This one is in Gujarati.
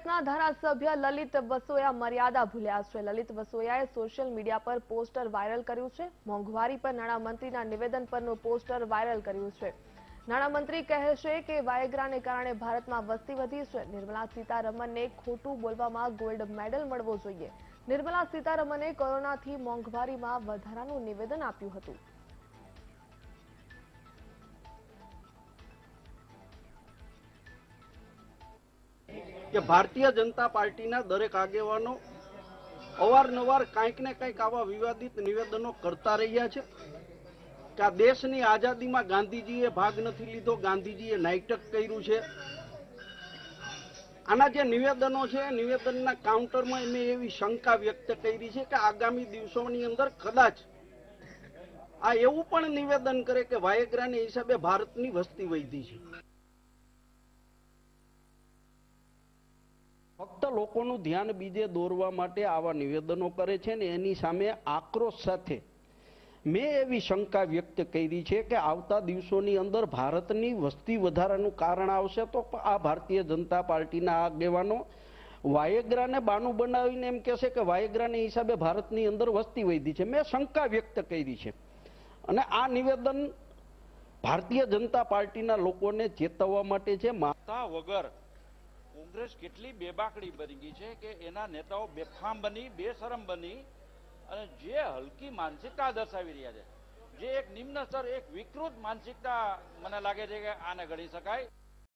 આસપાસના ધારાસભ્ય લલિત વસોયા મર્યાદા ભૂલ્યા છે। લલિત વસોયાએ સોશિયલ મીડિયા પર પોસ્ટર વાયરલ કર્યું છે। મોંઘવારી પર નાણામંત્રીના નિવેદન પરનું પોસ્ટર વાયરલ કર્યું છે। નાણામંત્રી કહે છે કે વાયગ્રાને કારણે ભારતમાં વસ્તી વધી છે। નિર્મલા સીતારમણને ખોટું બોલવામાં ગોલ્ડ મેડલ મળવો જોઈએ। નિર્મલા સીતારમણે કોરોનાથી મોંઘવારીમાં વધારાનું નિવેદન આપ્યું હતું। કે ભારતીય જનતા પાર્ટીના દરેક આગેવાનો અવારનવાર કંઈક ને કંઈક આવા વિવાદિત નિવેદનો કરતા રહ્યા છે કે આ દેશની આઝાદીમાં ગાંધીજીએ ભાગ નથી લીધો, ગાંધીજીએ નાટક કર્યું છે। આના જે નિવેદનો છે નિવેદનના કાઉન્ટરમાં એમને એવી શંકા વ્યક્ત કરી છે કે આગામી દિવસોની અંદર કદાચ આ એવું પણ નિવેદન કરે કે વાયગ્રાના હિસાબે ભારતની વસ્તી વધી છે। ફક્ત લોકોનું ધ્યાન બીજે દોરવા માટે આવા નિવેદનો કરે છે ને એની સામે આક્રોશ સાથે મેં એવી શંકા વ્યક્ત કરી છે કે આવતા દિવસોની અંદર ભારતની વસ્તી વધારાનું કારણ આવશે તો આ ભારતીય જનતા પાર્ટીના આગેવાનો વાયગ્રાને બાનું બનાવીને એમ કહેશે કે વાયગ્રાના હિસાબે ભારતની અંદર વસ્તી વધી છે। મેં શંકા વ્યક્ત કરી છે અને આ નિવેદન ભારતીય જનતા પાર્ટીના લોકોને ચેતવવા માટે છે। માતા વગર કોંગ્રેસ કેટલી બેબાકડી બની ગઈ છે કે એના નેતાઓ બેફામ બની, બેશરમ બની અને જે હલકી માનસિકતા દર્શાવી રહ્યા છે, જે એક નિમ્ન સ્તર, એક વિકૃત માનસિકતા મને લાગે છે કે આને ગણી શકાય।